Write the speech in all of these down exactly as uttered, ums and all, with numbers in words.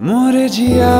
मोरे जिया।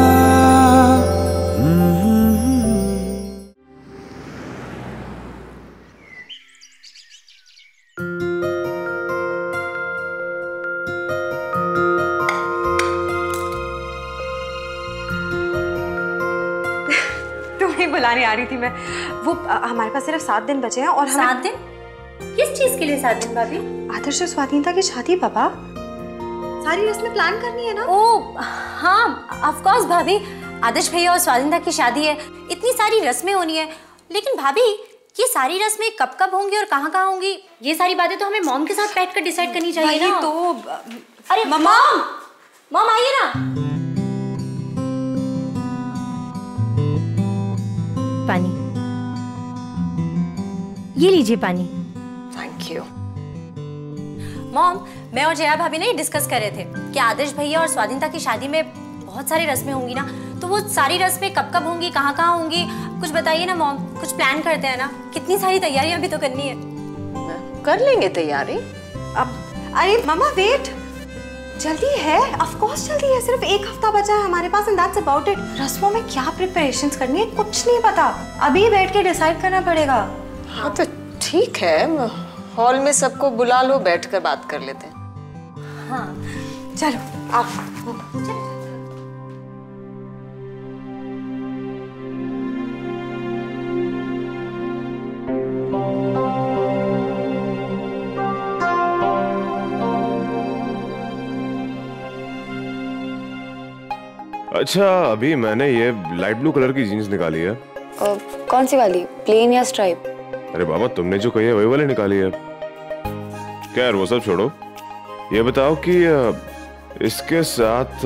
तुम्हें बुलाने आ रही थी मैं। वो आ, हमारे पास सिर्फ सात दिन बचे हैं और सात दिन? किस चीज के लिए सात दिन भाभी? आदर्श और स्वाधीनता की शादी पापा। सारी रस्में प्लान करनी है ना? ओ हाँ, ऑफ कोर्स भाभी। आदर्श भैया और स्वाधीनता की शादी है, इतनी सारी रस्में होनी है। लेकिन भाभी ये सारी रस्में कब कब होंगी और कहाँ कहाँ होंगी, ये सारी बातें तो हमें मॉम के साथ बैठकर डिसाइड करनी चाहिए ना। तो अरे मॉम, मॉम आइए ना। पानी, ये लीजिए पानी। Thank you. मॉम, मैं और जया भाभी ने डिस्कस कर रहे थे कि आदर्श भैया और स्वाधीनता की शादी में बहुत सारी रस्में होंगी ना, तो वो सारी रस्में कब कब होंगी, कहाँ कहाँ होंगी, कुछ बताइए ना मॉम। कुछ प्लान करते हैं ना, कितनी सारी तैयारियां भी तो करनी है। कर लेंगे तैयारी। अब अरे मामा वेट, जल्दी है, ऑफ कोर्स जल्दी है। सिर्फ एक हफ्ता बचा है हमारे पास एंड दैट्स अबाउट इट। रस्मों में क्या प्रिपरेशंस करनी है कुछ नहीं पता, अभी बैठ के डिसाइड करना पड़ेगा। हाँ तो ठीक है, हॉल में सबको बुला लो, बैठकर बात कर लेते हैं। हाँ चलो आप। अच्छा, अभी मैंने ये लाइट ब्लू कलर की जीन्स निकाली है। uh, कौन सी वाली, प्लेन या स्ट्राइप? अरे बाबा, तुमने जो कही है वही वाली निकाली है। खैर वो सब छोड़ो, ये बताओ कि इसके साथ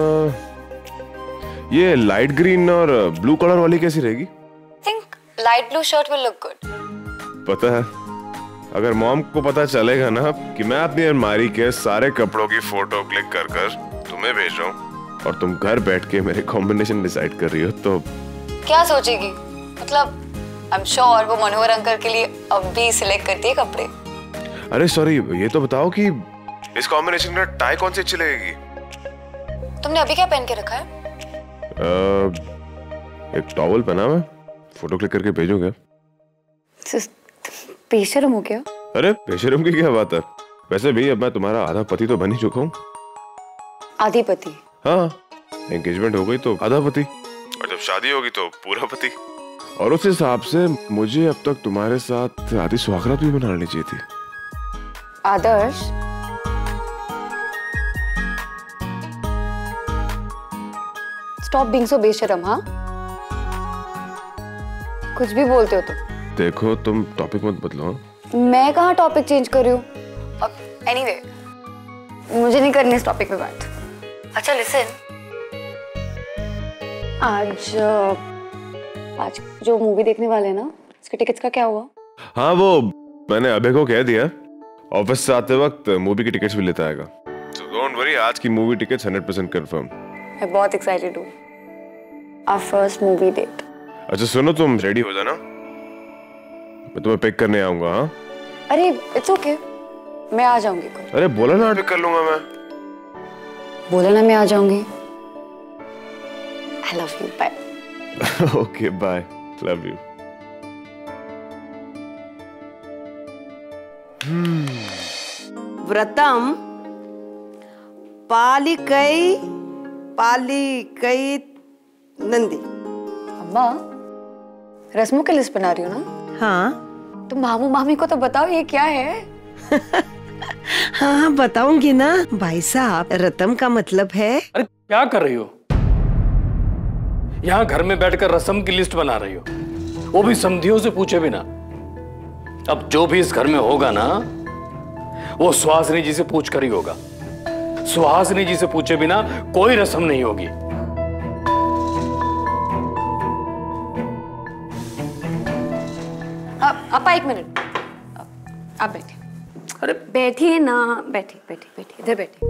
ये लाइट ग्रीन और ब्लू कलर वाली कैसी रहेगी? Think light blue shirt will look good. पता है, अगर मॉम को पता चलेगा ना कि मैं अपनी अलमारी के सारे कपड़ों की फोटो क्लिक कर कर तुम्हें भेज रहा हूँ और तुम घर बैठ के मेरे कॉम्बिनेशन डिसाइड कर रही हो, तो क्या सोचेगी? मतलब आई एम श्योर वो मनोहर अंकल के लिए अब भी सिलेक्ट करती है कपड़े। अरे सॉरी, ये तो बताओ कि इस कॉम्बिनेशन में टाई कौन सी अच्छी लगेगी? तुमने अभी क्या पहन के रखा है? uh, एक टॉवल पहना मैं, फोटो क्लिक करके भेजूंगा। बेशर्म हो क्या? अरे बेशर्म की क्या बात है, वैसे भी अब मैं तुम्हारा आधा पति तो बन ही चुका हूँ। आधी पति? हाँ, एंगेजमेंट हो गई तो आधा पति, और जब शादी होगी तो पूरा पति। और उस हिसाब से मुझे अब तक तुम्हारे साथ आधी सुहागरात भी बना लेनी चाहिए थी। आदर्श, स्टॉप बीइंग सो बेशरम। हाँ, कुछ भी बोलते हो तुम। देखो, तुम टॉपिक मत बदलो। मैं कहाँ टॉपिक चेंज कर रही हूँ? अब एनीवे, मुझे नहीं करनी इस टॉपिक पे बात। अच्छा लिसन, आज आज जो मूवी देखने वाले हैं ना, उसके टिकट्स का क्या हुआ? हाँ, वो मैंने अभय को कह दिया, ऑफिस से आते वक्त मूवी की टिकट्स भी लेता आएगा। So don't worry, आज की movie tickets hundred percent confirm. मैं बहुत एक्साइटेड हूँ। Our first movie date। अच्छा सुनो, तुम रेडी हो जाना, मैं तुम्हें पिक करने आऊंगा। हाँ, अरे इट्स ओके, मैं आ जाऊंगी कल। अरे बोला ना पिक कर लूंगा मैं। बोला ना मैं आ जाऊंगी। I love you, bye। Okay, bye, love you। व्रतम पालिकै पालिकै Nandi. अम्मा, रस्मों की लिस्ट बना रही हो ना? हाँ। तो मामू मामी को तो बताओ ये क्या है। हाँ हाँ बताऊंगी ना भाई साहब, रत्म का मतलब है। अरे क्या कर रही हो यहाँ, घर में बैठकर रस्म की लिस्ट बना रही हो, वो भी समधियों से पूछे बिना। अब जो भी इस घर में होगा ना, वो सुहासिनी जी से पूछ कर ही होगा। सुहासिनी जी से पूछे बिना कोई रस्म नहीं होगी। आप एक मिनट, आप बैठिए। अरे बैठिए ना, बैठिए बैठिए बैठिए, इधर बैठिए।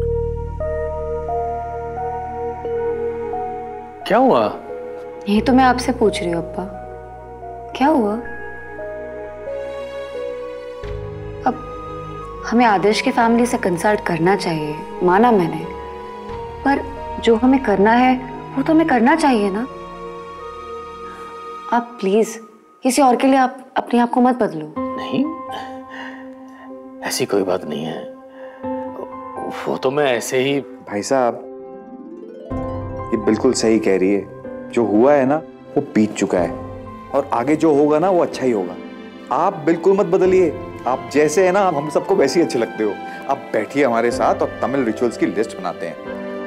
क्या हुआ? ये तो मैं आपसे पूछ रही हूँ अब्बा, क्या हुआ? अब हमें आदर्श के फैमिली से कंसल्ट करना चाहिए, माना मैंने, पर जो हमें करना है वो तो हमें करना चाहिए ना। आप प्लीज किसी और के लिए आप अपने आप को मत बदलो। नहीं, ऐसी कोई बात नहीं है, वो तो मैं ऐसे ही। भाई साहब ये बिल्कुल सही कह रही है, जो हुआ है ना वो बीत चुका है और आगे जो होगा ना वो अच्छा ही होगा। आप बिल्कुल मत बदलिए, आप जैसे है ना हम सबको वैसे ही अच्छे लगते हो। आप बैठिए हमारे साथ और तमिल रिचुअल्स की लिस्ट बनाते हैं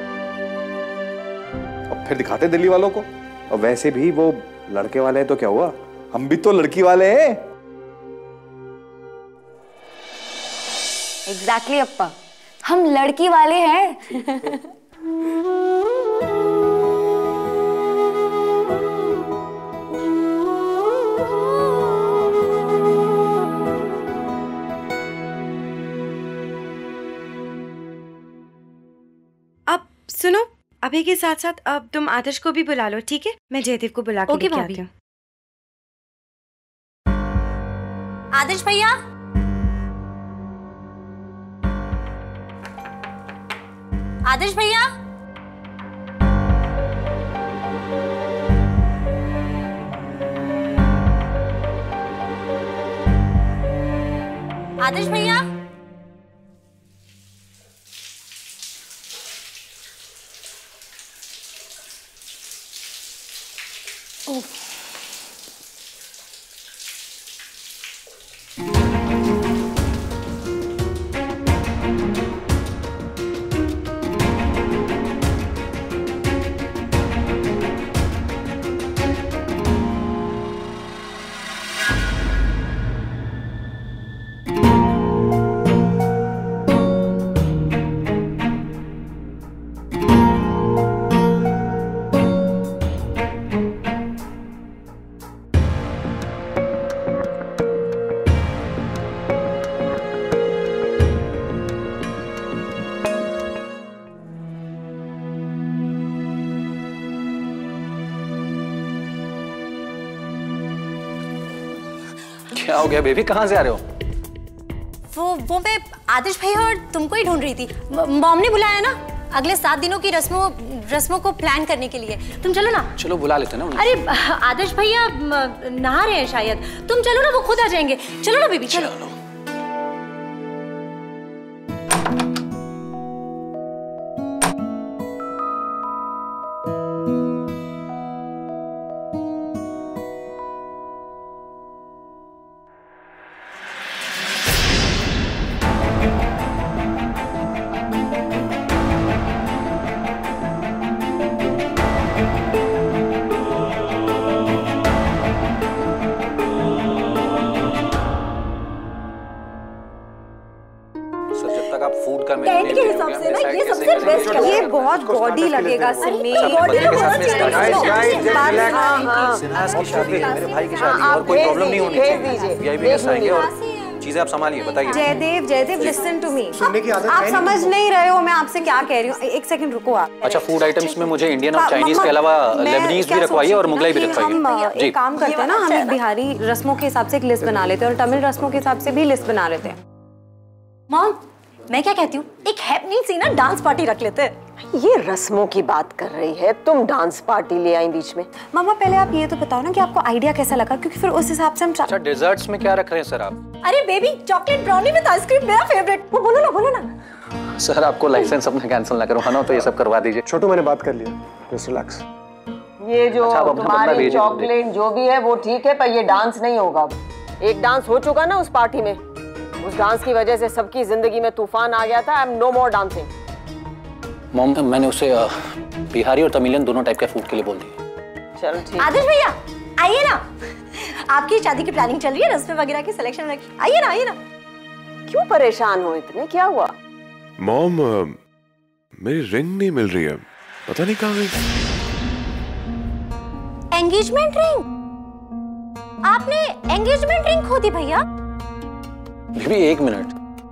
और फिर दिखाते हैं दिल्ली वालों को। और वैसे भी वो लड़के वाले हैं तो क्या हुआ, हम भी तो लड़की वाले हैं। एग्जैक्टली अप्पा, हम लड़की वाले हैं। अब सुनो, अभी के साथ साथ अब तुम आदर्श को भी बुला लो, ठीक है? मैं जयदेव को बुला के ओके लेके भाभी। आती हूँ। आदर्श भैया, आदर्श भैया, आदर्श भैया, क्या हो गया बेबी, कहाँ से आ रहे हो? वो वो मैं आदर्श भैया और तुमको ही ढूंढ रही थी। मॉम ने बुलाया ना अगले सात दिनों की रस्मों रस्मों को प्लान करने के लिए। तुम चलो ना। चलो बुला लेते ना। अरे आदर्श भैया नहा रहे हैं शायद, तुम चलो ना, वो खुद आ जाएंगे। चलो ना बेबी, चलो, चलो। टेंट के हिसाब से ना ये सबसे बेस्ट है। ये बहुत बॉडी लगेगा सिमी। बॉडी तो बहुत सिन्हास की शादी है, मेरे भाई की शादी है और कोई प्रॉब्लम नहीं होनी चाहिए। वीआईपी गेस्ट आएंगे और चीजें आप संभालिए। बताइए Jaidev, Jaidev listen to me. आप समझ नहीं रहे हो मैं आपसे क्या कह रही हूँ। एक सेकंड रुको आप। अच्छा, फूड आइटम्स में मुझे इंडियन और चाइनीज के अलावा लेबनीज भी रखवाइए और मुगलाई भी रखवाइए। हम एक काम करते हैं ना, हम एक बिहारी रस्मों के हिसाब से एक लिस्ट बना लेते हैं और तमिल रस्मों के हिसाब से भी लिस्ट बना लेते हैं। मॉम, मैं क्या कहती हूँ, एक हैपनिंग सी ना डांस पार्टी रख लेते हैं। ये रस्मों की बात कर रही है, तुम डांस पार्टी ले आई बीच में। मामा पहले आप ये तो बताओ ना कि आपको आइडिया कैसा लगा, क्योंकि फिर उस हिसाब से हम। अच्छा, डेजर्ट्स में क्या रख रहे हैं सर आप? अरे baby, chocolate brownie with ice cream मेरा फेवरेट। वो बोलो ना, बोलो ना। सर आपको लाइसेंस अपना कैंसिल ना करो है ना, तो ये सब करवा दीजिए। छोटू मैंने बात कर लिया, जस्ट रिलैक्स। ये जो तुम्हारी चॉकलेट जो भी है वो ठीक है, पर ये डांस नहीं होगा। एक डांस हो चुका ना उस पार्टी में, उस डांस की वजह से सबकी जिंदगी में तूफान आ गया था। I am no more dancing. Mom, मैंने उसे बिहारी और तमिलियन दोनों टाइप के फूड के लिए बोल दिया। चलो ठीक। आदर्श भैया आइए ना, आपकी शादी की प्लानिंग चल रही है, रस्में वगैरह की सिलेक्शन रखी। आइए ना, आइए ना। क्यों परेशान हो इतने, क्या हुआ? मॉम, मेरी रिंग नहीं मिल रही है, पता नहीं कहाँ गई। Engagement ring? आपने एंगेजमेंट रिंग खो दी भैया? बेबी एक मिनट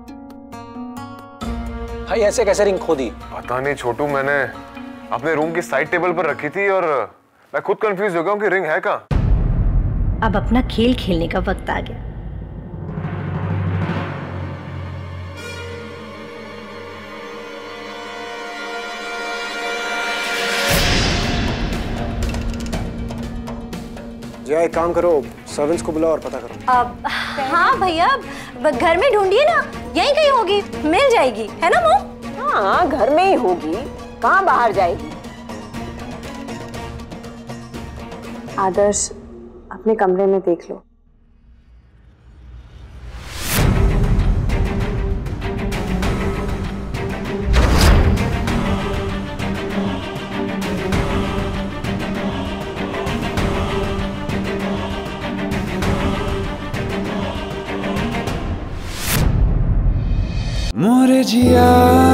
भाई, ऐसे कैसे रिंग खो दी? पता नहीं छोटू, मैंने अपने रूम की साइड टेबल पर रखी थी और मैं खुद कंफ्यूज हो गया हूँ कि रिंग है कहाँ। अब अपना खेल खेलने का वक्त आ गया। जया एक काम करो, सर्वेंट्स को बुलाओ और पता करो। अब हाँ भैया, घर में ढूंढिए ना, यहीं कहीं होगी, मिल जाएगी, है ना मॉम? हाँ घर में ही होगी, कहाँ बाहर जाएगी। आदर्श अपने कमरे में देख लो। मोरे जिया